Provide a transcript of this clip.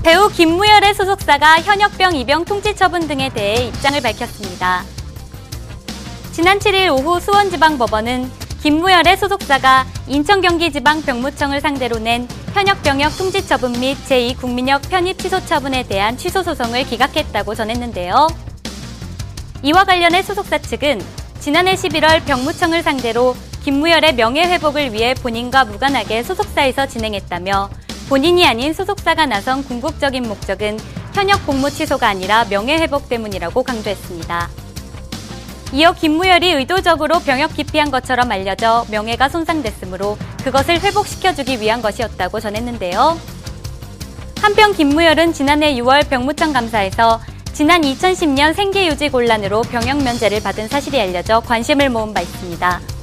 배우 김무열의 소속사가 현역병 입영 통지 처분 등에 대해 입장을 밝혔습니다. 지난 7일 오후 수원지방법원은 김무열의 소속사가 인천경기지방병무청을 상대로 낸 현역병역 통지 처분 및 제2국민역 편입 취소 처분에 대한 취소 소송을 기각했다고 전했는데요. 이와 관련해 소속사 측은 지난해 11월 병무청을 상대로 김무열의 명예회복을 위해 본인과 무관하게 소속사에서 진행했다며 본인이 아닌 소속사가 나선 궁극적인 목적은 현역 복무 취소가 아니라 명예회복 때문이라고 강조했습니다. 이어 김무열이 의도적으로 병역 기피한 것처럼 알려져 명예가 손상됐으므로 그것을 회복시켜주기 위한 것이었다고 전했는데요. 한편 김무열은 지난해 6월 병무청 감사에서 지난 2010년 생계유지 곤란으로 병역 면제를 받은 사실이 알려져 관심을 모은 바 있습니다.